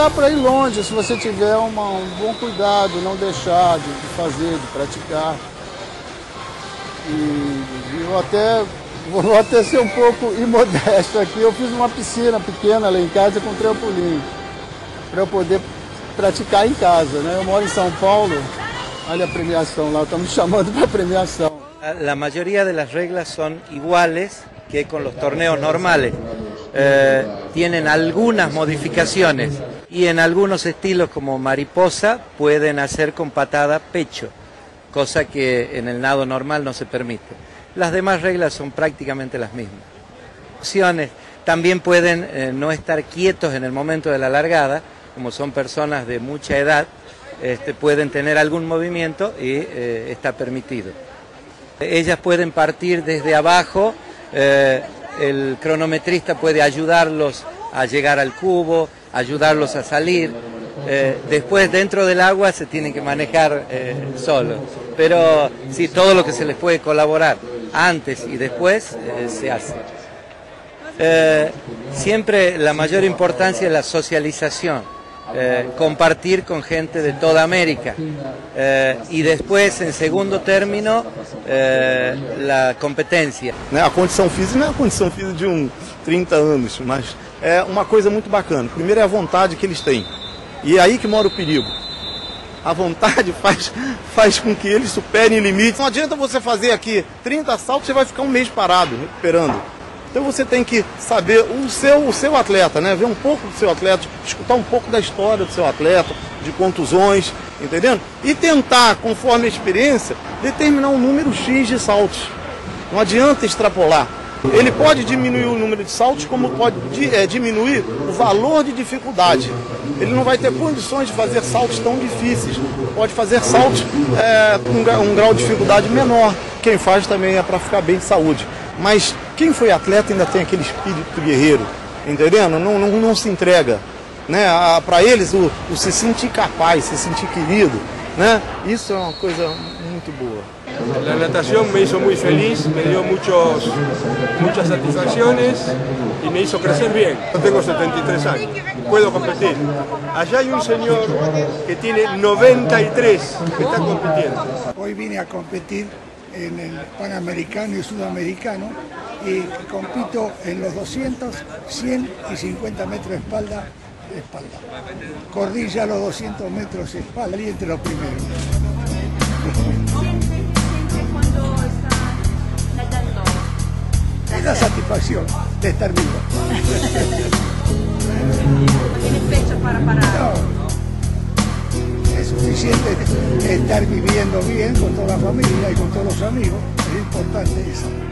dá para ir longe se você tiver um bom cuidado, não deixar de fazer, de praticar. E eu vou até ser um pouco imodesto aqui, eu fiz uma piscina pequena lá em casa com trampolim, para eu poder praticar em casa, né? Eu moro em São Paulo, olha a premiação lá, estamos chamando para premiação. La mayoría de las reglas son iguales que con los torneos normales. Tienen algunas modificaciones y en algunos estilos como mariposa pueden hacer con patada pecho, cosa que en el nado normal no se permite. Las demás reglas son prácticamente las mismas. Opciones también pueden no estar quietos en el momento de la largada, como son personas de mucha edad, pueden tener algún movimiento y está permitido. Ellas pueden partir desde abajo, el cronometrista puede ayudarlos a llegar al cubo, ayudarlos a salir. Después dentro del agua se tienen que manejar solos, pero sí, todo lo que se les puede colaborar antes y después se hace. Siempre la mayor importancia es la socialización. Compartir con gente de toda América e depois, em segundo término, a competência. A condição física não é a condição física de 30 anos, mas é uma coisa muito bacana. Primeiro é a vontade que eles têm, e é aí que mora o perigo. A vontade faz com que eles superem limites. Não adianta você fazer aqui 30 saltos, você vai ficar um mês parado, recuperando. Então você tem que saber o seu atleta, né? Ver um pouco do seu atleta, escutar um pouco da história do seu atleta, de contusões, entendendo? E tentar, conforme a experiência, determinar um número X de saltos. Não adianta extrapolar. Ele pode diminuir o número de saltos, como pode diminuir o valor de dificuldade. Ele não vai ter condições de fazer saltos tão difíceis. Pode fazer saltos com um grau de dificuldade menor. Quem faz também é para ficar bem de saúde. Mas quem foi atleta ainda tem aquele espírito guerreiro, entendendo? Não se entrega, né? Para eles o se sentir capaz, se sentir querido, né? Isso é uma coisa muito boa. La natación me hizo muy feliz, me dio muchas satisfacciones y me hizo crecer bien. Yo tengo 73 años, puedo competir. Allá hay un señor que tiene 93 que está compitiendo. Hoy vine a competir en el Panamericano y Sudamericano y compito en los 200, 100 y 50 metros de espalda. Cordilla a los 200 metros de espalda y entre los primeros. Es la satisfacción de estar vivo. ¿No tienes fecha para parar? No. Es suficiente estar viviendo bien con toda la familia y con todos los amigos. Es importante eso.